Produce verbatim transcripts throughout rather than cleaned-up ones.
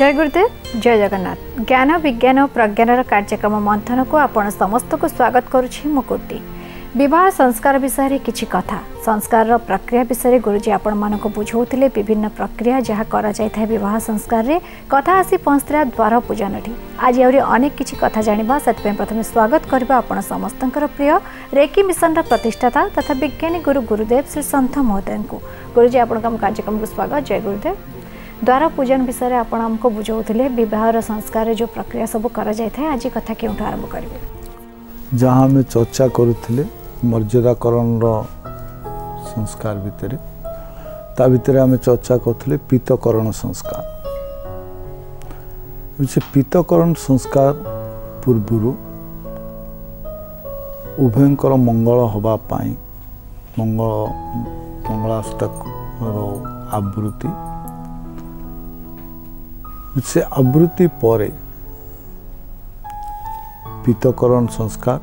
जय गुरुदेव जय जगन्नाथ। ज्ञान विज्ञान और प्रज्ञान कार्यक्रम मंथन को आपण समस्त को स्वागत करुछि मुकुटी। विवाह संस्कार विषय रे किछि कथा संस्कार प्रक्रिया विषय गुरुजी आपण मानको बुझौथिले विभिन्न प्रक्रिया जहाँ करा जाय था विवाह संस्कार रे कथा आसी पहुँचला द्वार पूजन ठी। आज आउरी अनेक किछि कथा जानिबा सतपे प्रथमे स्वागत करबा आपण समस्तंकर प्रिय रेकी मिशन रा प्रतिष्ठाता तथा विज्ञानी गुरु गुरुदेव श्री संत महोदय को। गुरुजी आपण काम कार्यक्रम को स्वागत। जय गुरुदेव। द्वार पूजन विषय आपण हमको बुझौथिले विवाह संस्कार जो प्रक्रिया सब करा जाय था आज कथा केउठ आरंभ करबे। जहाँ में चर्चा करुथिले मर्यादाकरण संस्कार भितर ता भितर आम चर्चा करथिले पीतकरण संस्कार। से पीतकरण संस्कार पूर्व उभयंकर मंगल हवा पाई मंगल मंगलाष्टक आवृत्ति से आवृत्ति पर पीतकरण संस्कार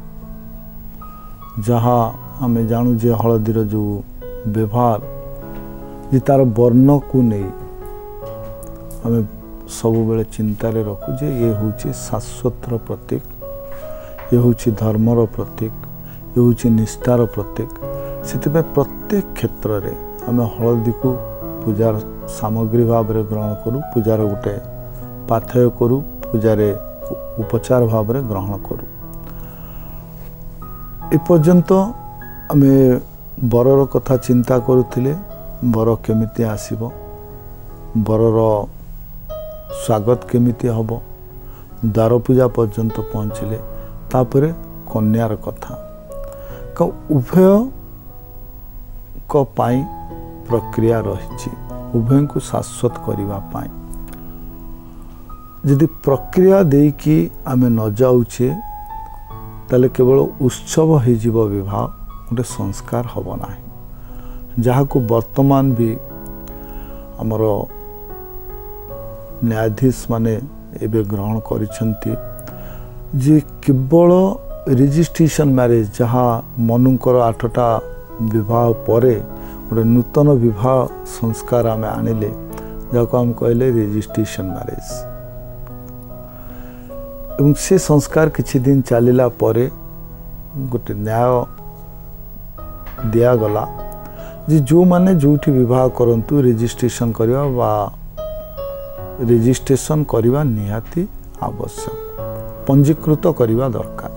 जहाँ आम जानू जे हलदीर जो व्यवहार जे तार वर्ण को नहीं आम सब बेले चिंतार रखु जे ये हूँ शाश्वतर प्रतीक, ये हूँ धर्मर प्रतीक, ये हूँ निष्ठार प्रतीक। से प्रत्येक क्षेत्र में आम हलदी को पूजार सामग्री भाव में ग्रहण करूँ, पूजार गोटे पाथेय करूँ, पूजार उपचार भाव में ग्रहण करूँ। एपर्यंत आमे बरर कथा चिंता करुथिले बर केमिति आसीबो, बरर स्वागत केमिति हबो, द्वार पूजा पर्यंत पहुँचले तापरे कन्यार कथा का उभय को पाई प्रक्रिया रही उभय को शाश्वत करिवा पाई। यदि प्रक्रिया देई कि आमे न जाउछे ताले केवल उत्सव हो जीव विवाह गोटे संस्कार हम ना जहाँ को वर्तमान भी आमर न्यायाधीश माने एबे ग्रहण करिसेंती जे केवल रजिस्ट्रेशन मैरिज जहाँ मनुकर आठटा विवाह परे गोटे नूतन विवाह संस्कार आम आनिले जहाँ आम कहले रजिस्ट्रेशन मैरिज एवं से संस्कार किछि दिन चलिला परे गोटे न्याय दिगला जे जो माने जोठी विवाह करंतु रजिस्ट्रेशन करवा बा रजिस्ट्रेशन करवा निहाती आवश्यक, पंजीकृत करवा दरकार।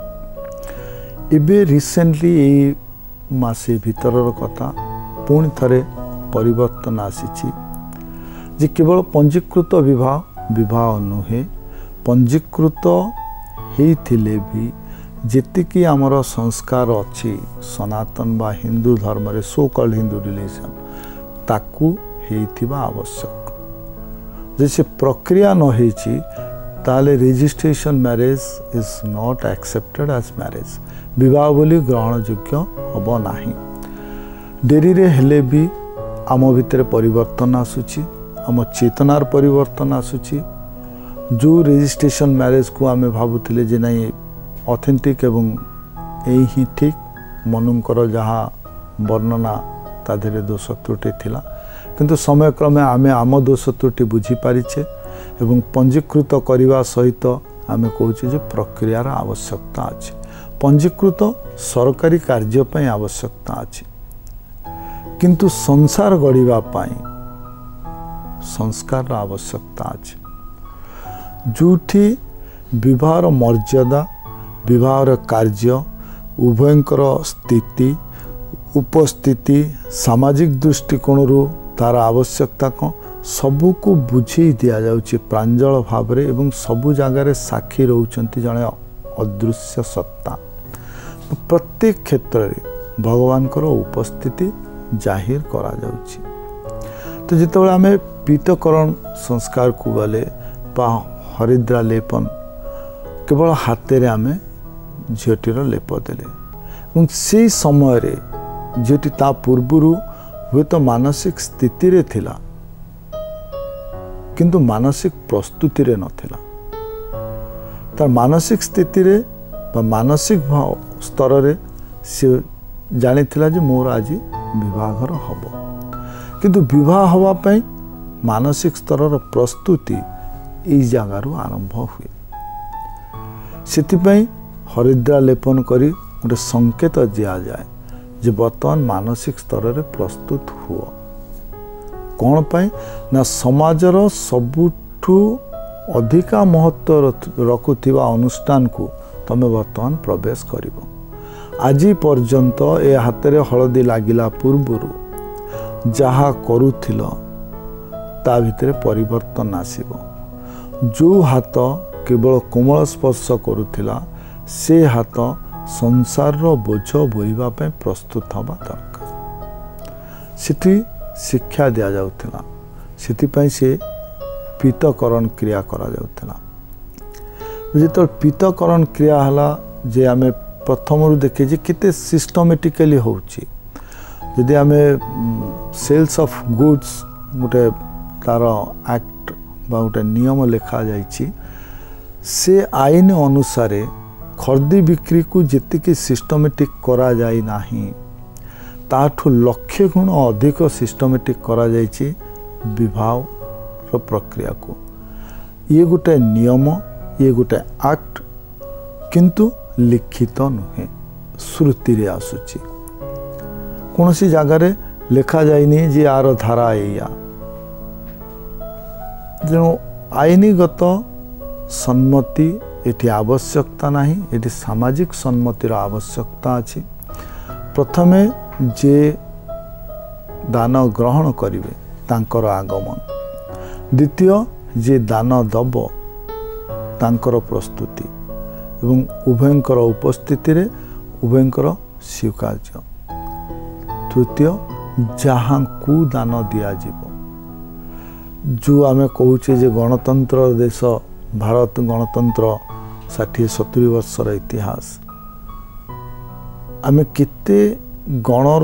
एबे रिसेंटली ए मासे भीतरर कथा पुणी थरे परिवर्तन आसीछि जे केवल पंजीकृत विवाह विवाह नुहे पंजीकृत होइथिले भी जेतिकी आमर संस्कार अच्छी सनातन बा हिंदू धर्म रे सो कॉल्ड हिंदू रिलीजन ताकू हेइथिबा आवश्यक। जैसे प्रक्रिया न होइछि ताले registration marriage is not accepted as marriage, विवाह बोली ग्रहण योग्य हब नाही। डेरी रे हेले भी आम भितर परिवर्तन आसुछि, आम चेतनार परिवर्तन आसुछि। जो रजिस्ट्रेशन मैरिज को आमे भाबुथिले जे नहीं ऑथेंटिक एवं यही ही ठीक मनुकर जहाँ वर्णना ता धीरे दोष त्रुटि थिला किंतु समय क्रमे आमे आम दोष त्रुटि बुझी पारिछे एवं पंजीकृत करने सहित आमे कहूचे जे प्रक्रियार आवश्यकता अछि। पंजीकृत सरकारी कार्य पई आवश्यकता अछि किंतु संसार गढ़िबा पई संस्कार आवश्यकता अछि। जोठी विवाहर मर्यादा विवाहर कार्य उभयंकर स्थिति उपस्थिति सामाजिक दृष्टिकोण तार आवश्यकता कौन सबू को बुझे दि जाउछि प्रांजल भाव रे एवं सबू जगार साक्षी रहउछंती जने अदृश्य सत्ता। प्रत्येक क्षेत्र में भगवान कर उपस्थिति जाहिर करा जाउछि। तो जितेबाला आमे पीतकरण संस्कार को गले बा हरिद्रा लेपन केवल हाथ आमे झीटीर लेप देले से समय रे झीटी ता पूर्वर हुए तो मानसिक स्थिति रे थिला किंतु मानसिक प्रस्तुति रे नथिला। तार मानसिक स्थिति रे बा मानसिक भाव स्तर रे से जानी थिला जे मोर आज विवाहर हब किंतु विवाह हवा पई मानसिक स्तर प्रस्तुति यही जगार आरंभ हुए से हरिद्रा लेपन करी गोटे संकेत दिया जाए जे वर्तमान मानसिक स्तर रे प्रस्तुत हुओ कौन पाई ना समाजर सबुठु अधिका महत्व रखुथिबा अनुष्ठान को तमे वर्तमान प्रवेश करिवो। आज पर्यंत ए हातरे हलदी लागिला पूर्वरु जहा करुथिल ता भितरे परिवर्तन आसीबो। जो हाथ केवल कोमल स्पर्श करुथिला से हाथ संसार रो बोझ बोइबा पे प्रस्तुत हवा दरकार। सिटी शिक्षा दिया जाउथिला सिटी पई से पीतकरण क्रिया करा जाउथिला। जेतो पीतकरण क्रिया हला जे आमे प्रथम रु देखे जे किते सिस्टमेटिकली होउची। यदि आमे सेल्स ऑफ गुड्स गोटे तार एक्ट बा गोटे नियम लिखा जाइछि से आईन अनुसार खर्दी बिक्री को जेतिकी सिस्टमेटिक करा जाई नाही ताठू लक्ष्य गुण अधिक सिस्टमेटिक करा जाइछि विवाह रो प्रक्रिया को। ये गोटे नियम ये गोटे एक्ट किंतु लिखित नुहे श्रुति रे आसुची कौन सी जगार लिखा जाइनी जे आर धारा एया जो आईनीगत सम्मति एटी आवश्यकता नहीं एटी सामाजिक सम्मतिर आवश्यकता अछि। प्रथमे जे दान ग्रहण करिवे तांकर आगमन द्वितीय जे दान दब तांकर प्रस्तुति एवं उभयंकर उपस्थिति रे उभयंकर स्वीकार्य तृतीय जहाँ को दान दिया जीवो। जो आमे कहूचे जे गणतंत्र देश भारत गणतंत्र षाठी सतुरी वर्षर इतिहास आमे केते गणर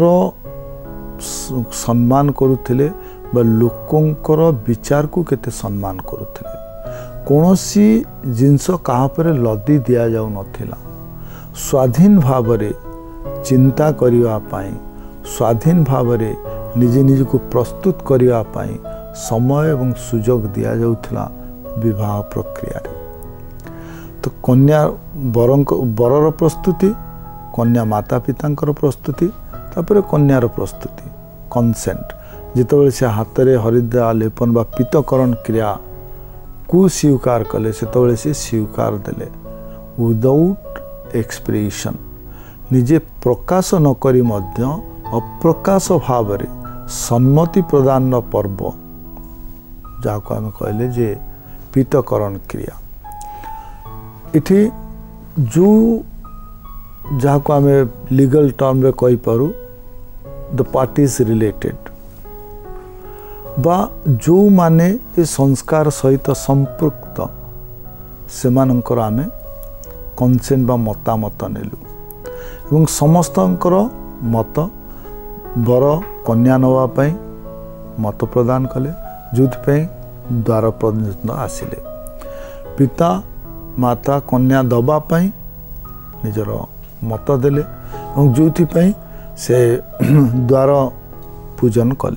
सम्मान करुथिले बा लोकंकर विचार को केते सम्मान करुथिले। कौनसी जिनस कहा पर लदी दिया जाउ नथिला। स्वाधीन भावरे चिंता करिवा पाई स्वाधीन भावरे निजे निज को प्रस्तुत करिवा पाई समय एवं सुजोग दिया जाउथिला विवाह प्रक्रिया रे। तो कन्या बरंक बरर प्रस्तुति कन्या माता पितांकर प्रस्तुति तापर कन्यार प्रस्तुति कंसेंट जितेबाला से हाथ में हरिद्रा लेपन बा पीतकरण क्रिया को स्वीकार कले से से स्वीकार देले विदाउट एक्सप्रेशन निजे प्रकाश नकरी मध्य अप्रकाश भाव रे सम्मति प्रदान पर्व जाको आम कहले जे पीतकरण क्रिया इठी जो जहाँ को आम लीगल टर्म रे कहि पारू द पार्टीज रिलेटेड बा जो माने ए संस्कार सहित संपृक्त से मानकर आमे कंसेंट बा मतामत नेलु एवं समस्तंकर मत बर कन्या नवा पई मत प्रदान कले जोथि द्वार पर्यंत आसिले पिता माता कन्या दबा पई निजर मत देले और जोथि से द्वार पूजन कले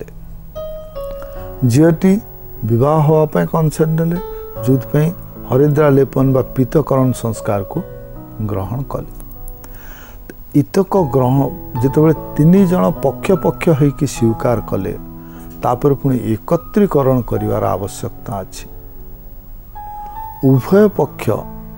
झीटी विवाह होवाई कंसेंट देले जोथि हरिद्रा लेपन बा पीतकरण संस्कार को ग्रहण कले। इतक ग्रहण जितेबाला तीन जन पक्ष पक्ष होइकि स्वीकार कले तापर पुणी एकत्रीकरण करिवार आवश्यकता अछि। उभय पक्ष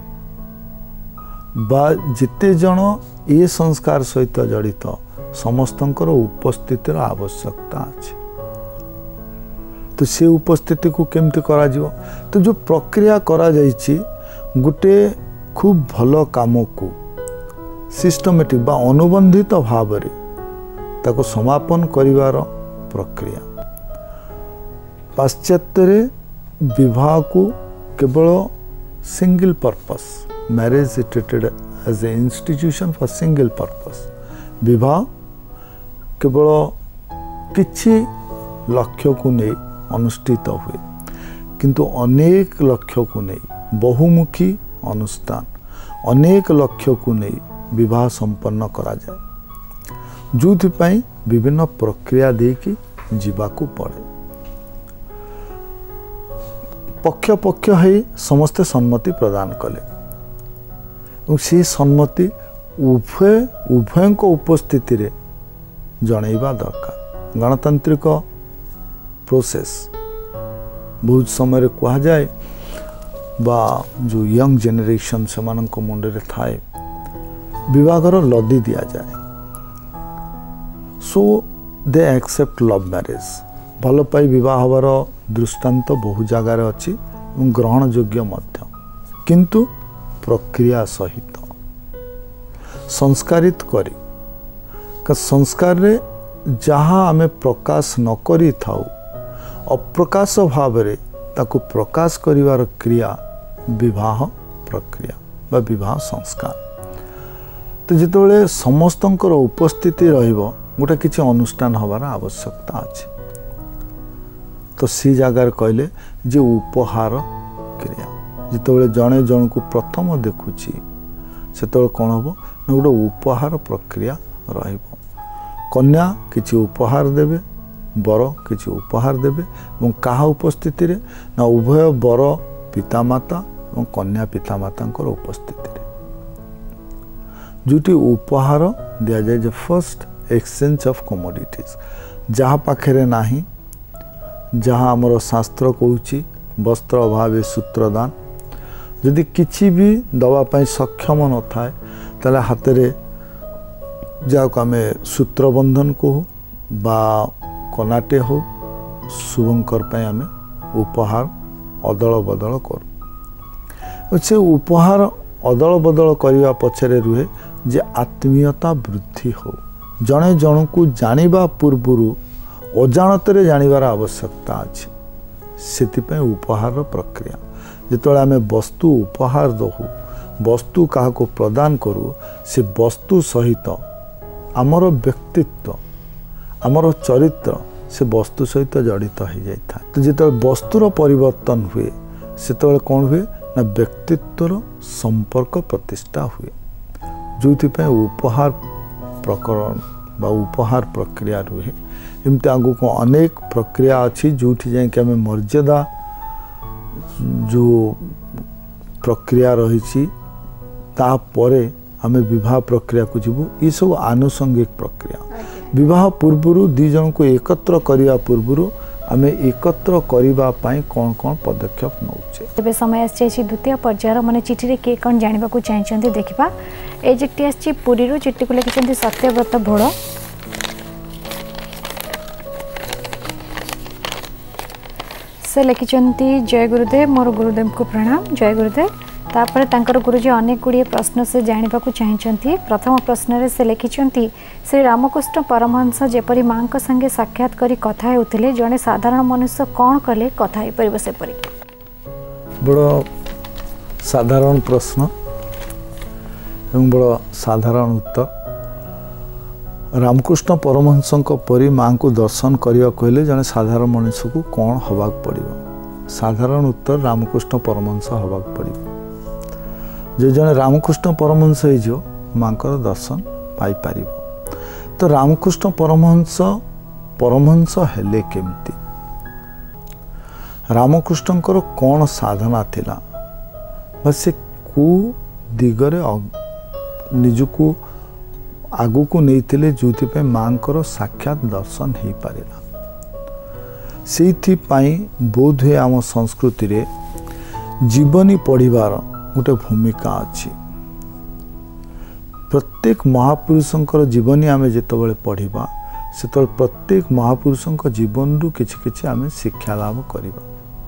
बा जिते जन ए संस्कार सहित जड़ित समस्तंकर उपस्थितिर आवश्यकता अछि। तो से उपस्थिति को केमती करा जिवो तो जो प्रक्रिया करा जाइछि गुटे खूब भलो काम को सिस्टमेटिक बा अनुबंधित भाव रे ताको समापन करिवार प्रक्रिया। पाश्चात्य रे विवाह को केवल single purpose marriage is treated as a institution for single purpose विवाह केवल किछि लक्ष्य को नहीं अनुष्ठित हुए किंतु अनेक लक्ष्य को नहीं बहुमुखी अनुष्ठान अनेक लक्ष्य को नहीं विवाह संपन्न करा जाए जोथि विभिन्न प्रक्रिया देकी जीवाकू पड़े। पक्ष पक्ष है समस्ते सम्मति प्रदान कले से सम्मति उभय उभय उपस्थिति रे जनइबा दरकार। गणतांत्रिक प्रोसेस बहुत समय कह जाए बा जो यंग जेनेरेशन से मुंडे थाए विवाहर लदी दि जाए so they accept love marriage भल पाई विवाह हबार दृष्टांत बहु जगार अच्छी ग्रहण योग्य मध्य किंतु प्रक्रिया सहित संस्कारित करी का संस्कार रे जहाँ आमे प्रकाश न करी थाउ अप्रकाश भाव रे ताकु प्रकाश करिवार क्रिया विवाह प्रक्रिया बा विवाह संस्कार। तो जितेबाला समस्तंकर उपस्थिति रहिबो गोटे किसी अनुष्ठान हबार आवश्यकता अच्छे तो सी जगार कहले जे उपहार क्रिया जितेबाला जड़े जन को प्रथम देखुची से कौन हम ना गोटे उपहार प्रक्रिया रहिबो कन्या किसी उपहार देवे बर किसी उपहार देवे और कहा उपस्थिति रे ना उभय बर पितामाता और कन्या पितामाता उपस्थिति रे जोटी उपहार दि जाए जे फर्स्ट एक्सचेंज ऑफ कमोडिटीज जहाँ पाखे नाही जहाँ आमर शास्त्र कहूँ वस्त्र अभाव सूत्रदान जदि किसी भी दवापाई सक्षम न थाए ताले हाथ रे जाको आम सूत्रबंधन कहू बा कनाटे हो शुभंकर आम उपहार अदल बदल करूँ से उपहार अदल बदल करने पछरे रुहे जे आत्मीयता वृद्धि हो जड़े जन को जानिबा पूर्वरु अजाणतरे जानिबार आवश्यकता अच्छे से उपहार प्रक्रिया जितेबाला आम वस्तु उपहार दहु वस्तु क्या प्रदान करूँ से वस्तु सहित आमर व्यक्तित्व आमर चरित्र से वस्तु सहित जड़ित हो जाता तो जिते वस्तुर परिवर्तन हुए से कौन हुए ना व्यक्तित्वर संपर्क प्रतिष्ठा हुए जो उपहार प्रकरण बा उपहार प्रक्रिया रुहे एमती आगु को अनेक प्रक्रिया अच्छी जो जाकि आम मर्यादा जो प्रक्रिया रही तापरे आम विवाह प्रक्रिया को जीवु ये सब आनुषंगिक प्रक्रिया विवाह पूर्व दी जन को एकत्र करने पूर्व आम एकत्र करने कौन कौन पदक्षेप नौचे समय आसी द्वितीय पर्यायर मैंने चिठी किए कौन जानवा चाहिए देखा ये चिठी आसी पुरी चिठी को लिखिं सत्यव्रत भोड़ से लिखिं जय गुरुदेव मोर गुरुदेव को प्रणाम जय गुरुदेव तापर तांकर गुरुजी अनेक गुड़िए प्रश्न से जानवा चाहिए प्रथम प्रश्न से लिखिं श्री रामकृष्ण परमहंस जेपरी माँ संगे साक्षात करी कथा होते जड़े साधारण मनुष्य कौन कले कथा हो पार सेपरी बड़ साधारण प्रश्न एवं बड़ साधारण उत्तर रामकृष्ण परमहंस परी माँ को दर्शन करने कहले जड़े साधारण मनुष्य को कौन हवाक पड़ो साधारण उत्तर रामकृष्ण परमहंस हवाक पड़ो जो जड़े रामकृष्ण परमहंस हो माँ दर्शन पाई पार तो रामकृष्ण परमहंस परमहंस हेले केमती रामकृष्णकर कौन साधना थिला से को दिगरे निजको आगु को नहीं थिले जो माँ को साक्षात दर्शन हो पारा से बोध हुए आम संस्कृति रे जीवनी पढ़िबार गोटे भूमिका अच्छी प्रत्येक महापुरुषंकर जीवनी आम जितेबाला पढ़ा से प्रत्येक महापुरुषों जीवन रु किछि किछि आम शिक्षा लाभ करिबा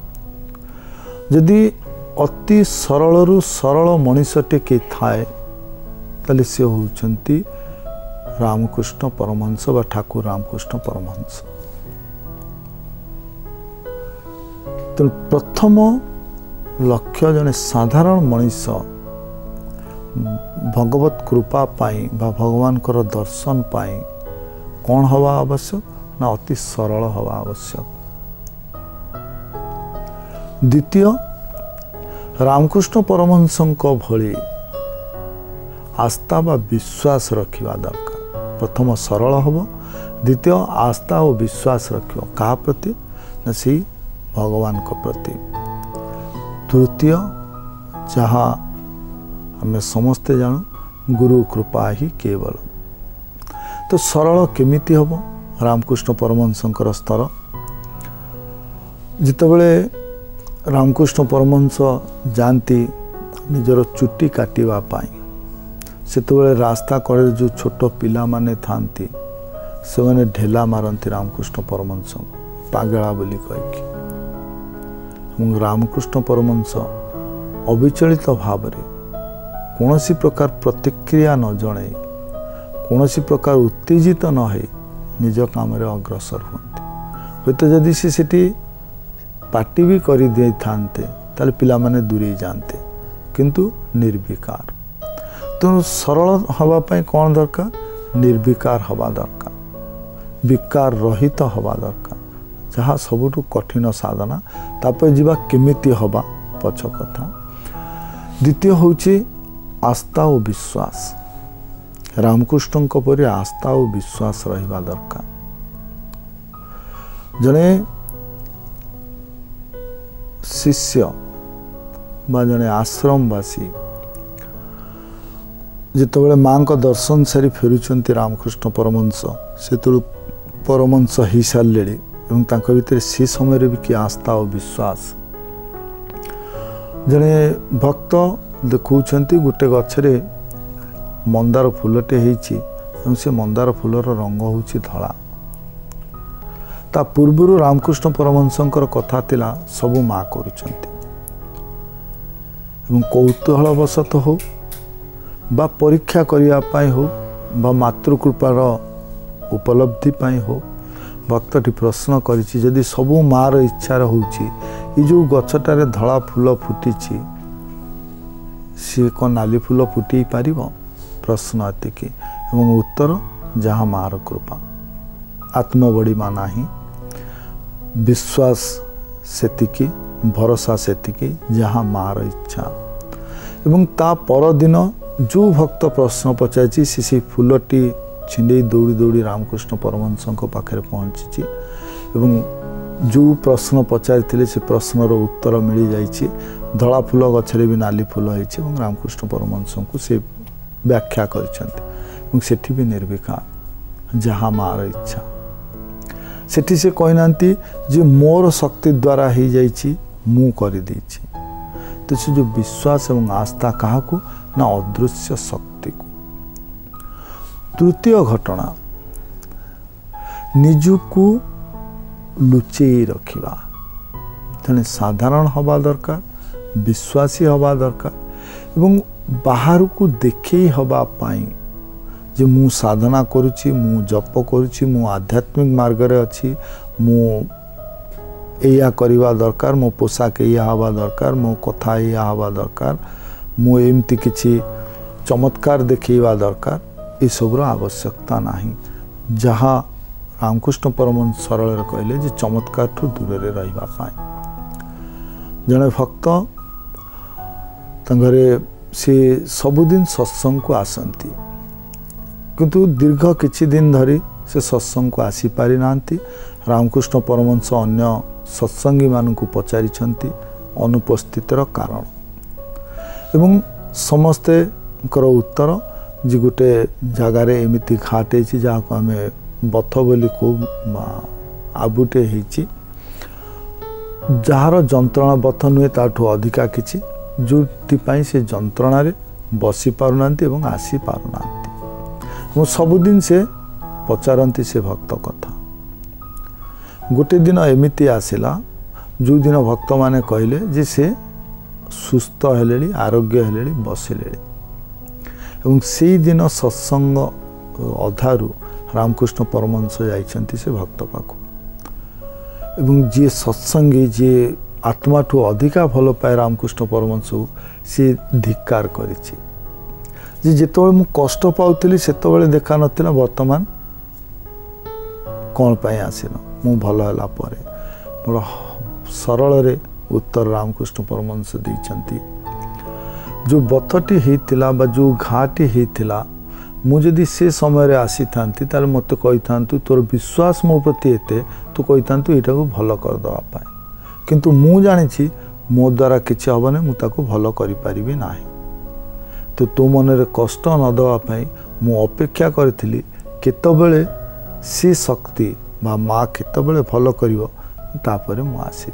जदि अति सरल रु सरल मनीषटे के थाए ताले से होउछंती रामकृष्ण परमहंस बा ठाकुर रामकृष्ण परमहंस तो प्रथम लक्ष्य जने साधारण मनीष भगवत कृपा पाई बा भगवान कर दर्शन पाई कौन हवा आवश्यक ना अति सरल हवा आवश्यक द्वितीय रामकृष्ण परमहंस भली आस्था बा विश्वास रखिबा दरकार प्रथम सरल हब द्वितीय आस्था और विश्वास रखियो कहा प्रति ना सी भगवान को प्रति तृतीय जहाँ आम समस्ते जानू गुरु कृपा ही केवल। तो सरल केमिति हम रामकृष्ण परमहंसंकर स्तर जितेबले रामकृष्ण परमहंस जाती निजर चुटी काटिबा पाई सेतेबले रास्ता कड़े जो छोट पिला माने थांती से माने ढेला मारती रामकृष्ण परमहंस पागला बोली कहीकि रामकृष्ण परमहंस अविचलित भाव कौन सी प्रकार प्रतिक्रिया न जन कौन सी प्रकार उत्तेजित न हो निज काम अग्रसर होती हूँ तो जदि सी सेठी पार्टी भी कर दे था पिला माने दूरे जाते किंतु निर्विकार। तेणु सरल हवापाई कौन दरकार निर्विकार हवा दरकार विकार रहित हवा दरकार जहाँ सबुठ कठिन साधना तापर जीवा केमिति हवा पछ कथा। द्वितीय होची आस्था और विश्वास रामकृष्ण परि आस्था और विश्वास रहिबा दरकार। जने शिष्य बा जने आश्रमवासी जितेबाला माँ का दर्शन सारी फेरुचंती रामकृष्ण परमहंस से परमहंस ही सारे भितर से समय भी कि आस्था और विश्वास। जने भक्त देखुंट गोटे गछरे मंदार फूलटे होती से मंदार फूलर रंग हूँ धला ता पूर्वर रामकृष्ण परमहंसंकर कथा तिला सबु माँ करुचंती कौतूहलवशत हो बा परीक्षा करने हो बा मातृकृपार उपलब्धि पाई हो भक्तटी प्रश्न करिछि जदि सबु मार इच्छार होउछि ये जो गछटारे धला फूल फुटी सी कौन नाली फूल फुटी पार प्रश्न एतिकी एवं उत्तर जहाँ मार कृपा आत्मबड़ी माना ही विश्वास सेतिकी भरोसा सेतिकी जहाँ मार इच्छा एवं ता पर दिन जो भक्त प्रश्न पचार से फूलटी छिंडे दौड़ी दौड़ी रामकृष्ण परमहंसों पाखे पहुँची एवं जो प्रश्न पचारि से प्रश्नर उत्तर मिल जाइए धला फूल गछरे भी नाली फूल होती रामकृष्ण परमहंसों को से व्याख्या कर भी निर्विकार जहाँ मार इच्छा सेठी से कहना जे मोर शक्ति द्वारा ही जाइए मु कर तो से जो विश्वास एवं आस्था क्या ना अदृश्य शक्ति को। तृतीय घटना निजुकु लुचे रखिबा जने साधारण हवा दरकार विश्वासी हवा दरकार एवं बाहर को देखे हवा पाई जे मु साधना करुची मु जप करुची मु आध्यात्मिक मार्ग रे अछि मु एया करिवा दरकार मो पोशाक एया हवा दरकार मो कथा एया हवा दरकार मु एमती किछि चमत्कार देखिवा दरकार ये सबुर आवश्यकता नहीं जहाँ रामकृष्ण परमहंस सरल कहले जे चमत्कार ठू दूर रे रहिबा पाई। जने भक्त तंगरे से सबुदिन सत्संग को आसंती किंतु दीर्घ किछि दिन धरी से सत्संग को आसी पारि नांती। रामकृष्ण परमहंस अन्य सत्संगी मानू पचारि अनुपस्थितर कारण एवं समस्ते उत्तर जी गोटे जगार एमती घाट है जहाँ को आम बथ बोली खूब आबुटे होती जार जंत्रणा बथ नुहे ताठू अधिका किछि जो से जंत्रणा बसी पारना एवं आसी पारना सबुदिन से पचारती से भक्त कथा। गोटे दिन एमती आसला जो दिन भक्त माने कहले जे से सुस्थ हेले आरोग्य हेले बसिले एवं से दिन सत्संग अधारू रामकृष्ण परमहंस जाइछंती से भक्त पाखु एवं जी सत्संगी जी आत्मा ठू अधिका भल पाए रामकृष्ण परमहंस सी धिक्कार करिछि जे जेतबेले मु कष्ट पाउतली सेतबेले देखा नथिला वर्तमान कौन पाई आसिन मु भल होला परे बड़ा सरल रे उत्तर रामकृष्ण परमहंस देइछंती जो बथटी होता बा जो घाटी होता मुझे से समय आसी था मत कही था तोर विश्वास मो प्रति एते तू कही था यहाँ को भल करदेवाई किंतु मु जानी मो द्वारा किसी हेनी मुझे भल करी ना तो तू मन कष्ट न देवाई मु अपेक्षा करी केतबेले सी शक्ति बा माँ केतबेले भल कर आसि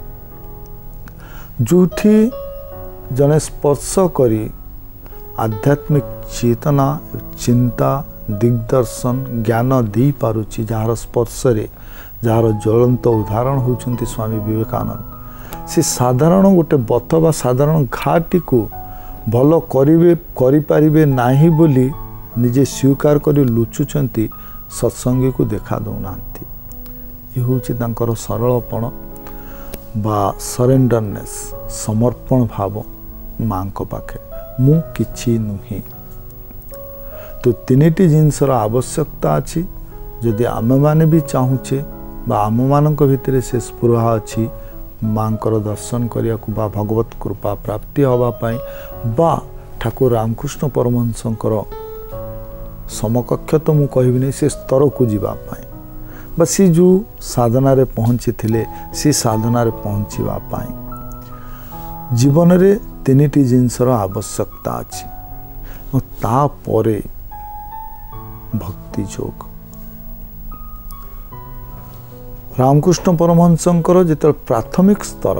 जोठी जने स्पर्श करी आध्यात्मिक चेतना चिंता दिग्दर्शन ज्ञान दे पारुची जार स्पर्श रे जार ज्वलंत उदाहरण होउछंती स्वामी विवेकानंद से साधारण गोटे बथ बा साधारण घाटी को भल करिवे करि पारिबे नाही बोली निजे स्वीकार करी लुचुचंती सत्संगी को देखा दउनांती ये होउची तांकर सरलपण बा सरेंडरनेस समर्पण भाव मां को पाखे मु किछि नुही तो तीनिटी जिनसर आवश्यकता अच्छी जदि आम मैंने भी चाहूचे बा आम मान भितर से स्पृहा अच्छी माँ दर्शन करने को बा भगवत कृपा प्राप्ति हवापाई बा ठाकुर रामकृष्ण परमहंसंकर समकक्ष तो मुझे कहबी नहीं से स्तर को जीवापाई बा सी जो साधना रे पहुँची थिले सी साधना रे पहुँचवापाई जीवन रे तीनिटी जिनसर आवश्यकता अच्छी तापरे भक्ति योग रामकृष्ण परमहंसंकर जिते प्राथमिक स्तर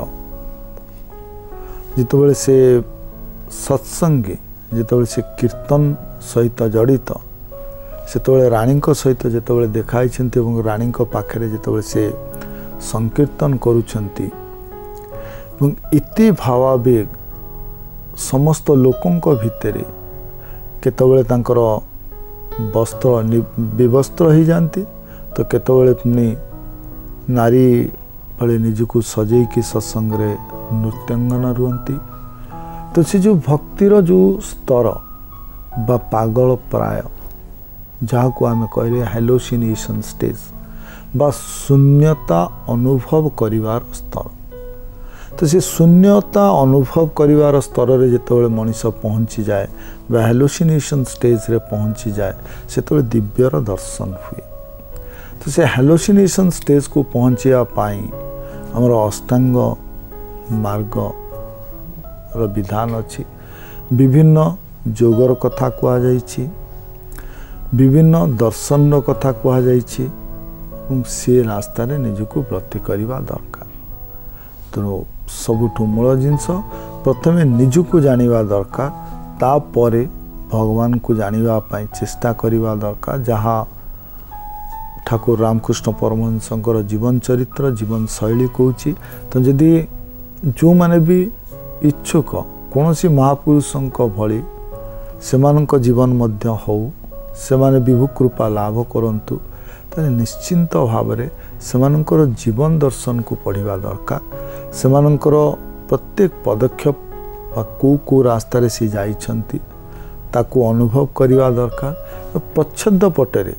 जिते से सत्संगी जिते से कीर्तन सहित जड़ित से राणी सहित जिते देखाई राणी पाखे जिते से संकीर्तन करुछंती इति भावावेग समस्त लोकों भितर केतबेले तांकर वस्त्र विवस्त्र हो जाती तो केतबेले पुणी नारी भले निजको सजई की सत्संग रे नृत्यांगना रुहंती तो से जो भक्तिर जो स्तर बा पागल प्राय जहाँ को आम कहे हेलोसिनेशन स्टेज बा शून्यता अनुभव करिवार स्तर तो से शून्यता अनुभव करिवार स्तर रे जेतेबेले मनीष पहुँची जाए बा हेलोसिनेशन स्टेज रे पहुँची जाए से तो दिव्यर दर्शन हुए तो से हेलोसिनेशन स्टेज को पहुँचा पाई हमर अष्टांग मार्ग रो विधान अच्छी विभिन्न जोगर कथा कह जाइछि विभिन्न दर्शन कथा कह जाइछि से रास्ता रे निजको ब्रती करवा दरकार तो सबुठु मूल जिनस प्रथमे निजको जानिबा दरकार तापरे भगवान को जानिबा पाई चेष्टा करिबा दरकार जहाँ ठाकुर रामकृष्ण परमहंसंकर जीवन चरित्र जीवन शैली कहूँ तो जदि जो माने भी इच्छुक कौन सी महापुरुषों भली सेमानक जीवन मध्य हो सेमाने विभु कृपा लाभ करंतु ताले निश्चिंत भाव में सेमानकर जीवन दर्शन को पढ़िबा दरकार सेमानकर प्रत्येक पदक्षेप को को रास्ता रे सी जाइछंती ताकू अनुभव करिवा दरकार प्रच्छद पटरे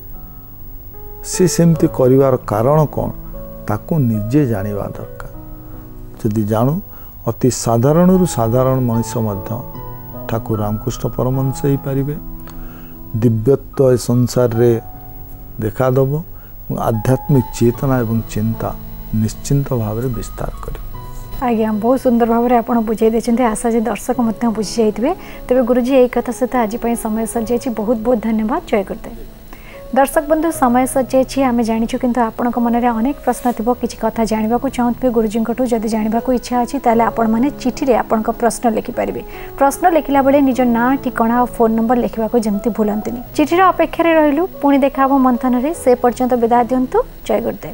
से सेमती करिवार कारण कौन ताकू निजे जानिबा दरकार जदि जानू अति साधारण रु साधारण मनुष्य मध्य ठाकुर रामकृष्ण परमहंस ही पारिबे दिव्यत्व संसार रे देखा दब आध्यात्मिक चेतना एवं चिंता निश्चिंत भाव में विस्तार कर आज्ञा बहुत सुंदर भाव में आपड़ बुझाई देते आशा जी दर्शक मत बुझी जाइए तेज गुरुजी यही कथा सहित आज समय सर जाइए बहुत बहुत धन्यवाद जय गुरुदेव दर्शक बंधु समय सजाई आम जाचु किंतु आपण मन में अनेक प्रश्न थी किसी कथा जानवा चाहूबे गुरुजी जब जानवा इच्छा अच्छी ताले आपण मैंने चिठी रे आपण प्रश्न लिखिपारे प्रश्न लिखला बेले निज ना ठिकाना और फोन नंबर लिखा जमती भूलती चिठीर अपेक्षा रहिलु पुणी देखा मंथन रे से पर्यंत विदा दिंतु जय गुरुदेव।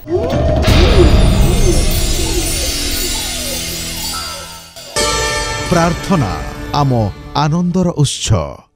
प्रार्थना आम आनंदर उत्सव।